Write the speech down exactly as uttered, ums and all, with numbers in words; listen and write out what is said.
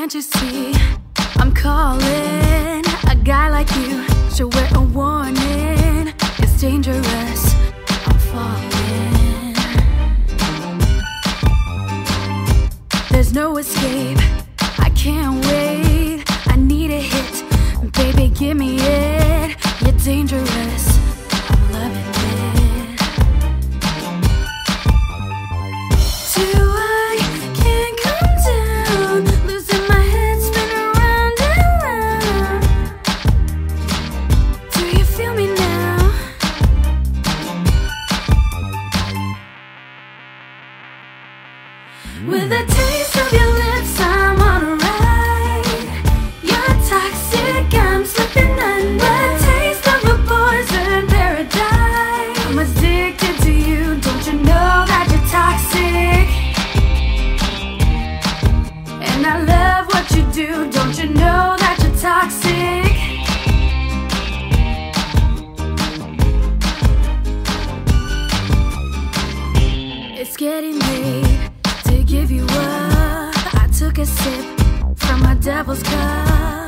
Can't you see I'm calling? A guy like you should wear a warning. It's dangerous, I'm falling. There's no escape, I can't wait. I need a hit, baby, give me it. You're dangerous, I'm loving it. Do I can't come down, losing my head, spin around and round. Do you feel me now? With a taste of your lips, I'm on a ride. You're toxic, I'm slipping under. Taste of a poison paradise. I'm addicted to you, don't you know that you're toxic? And I love what you do, don't you know that you're toxic? It's getting late to give you up. I took a sip from my devil's cup.